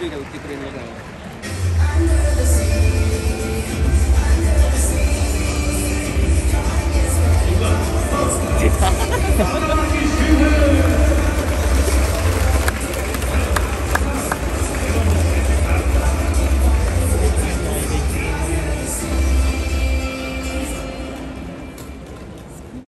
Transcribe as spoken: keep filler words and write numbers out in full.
類が売ってくれるのでは。